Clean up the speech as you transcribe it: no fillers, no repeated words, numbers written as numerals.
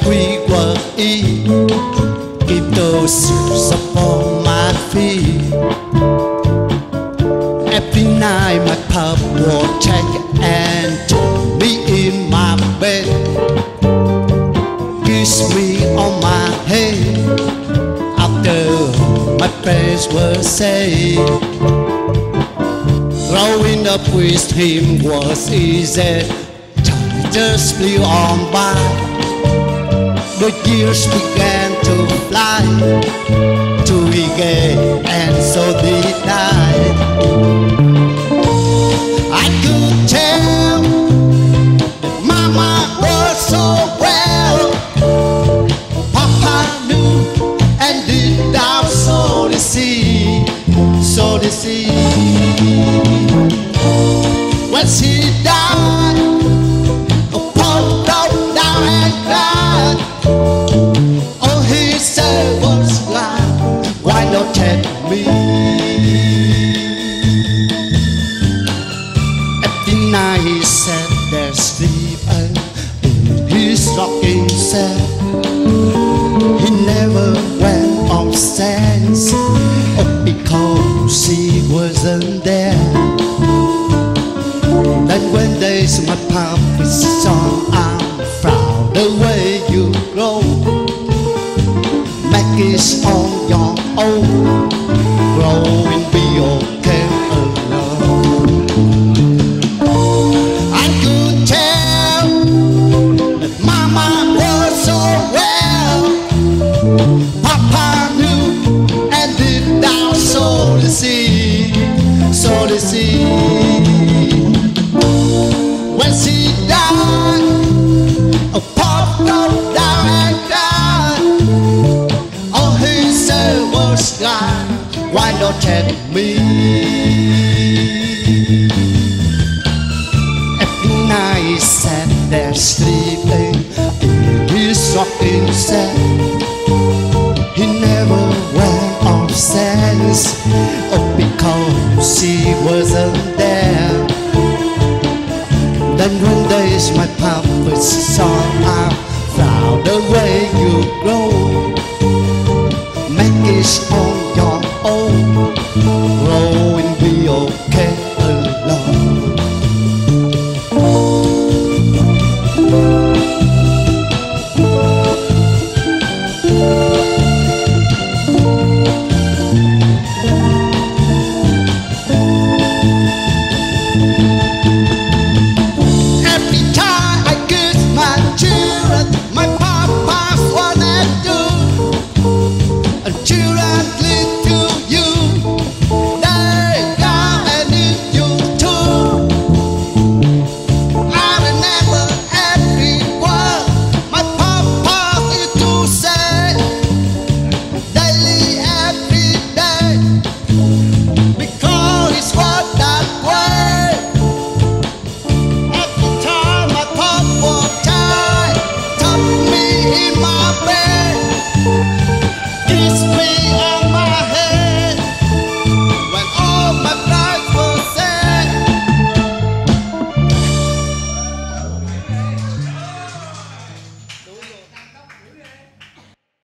we were eat, keep those shoes upon my feet. Every night my pop would check and took me in my bed, kiss me on my head after my friends were saved. Growing up with him was easy, time just flew on by. The years began to fly, too gay and so did I. I could tell that Mama was so well, Papa knew and deep down so to see, so to see. When she died, Paul broke down and cried. All he said was like, why not take me? Every night he sat there sleeping in his rocking chair. He never went upstairs, because she wasn't there. And when days my pop is on, I'm proud the way you grow. Make it on your own, grow and be okay alone. I could tell that Mama was so well, Papa knew and deep down so to see, so to see. When she died, Pop broke down and cried. All he said was like, why not take me? Every night he sat there sleeping in his rocking chair. He never went upstairs, because she wasn't there. Then one day my pop was song,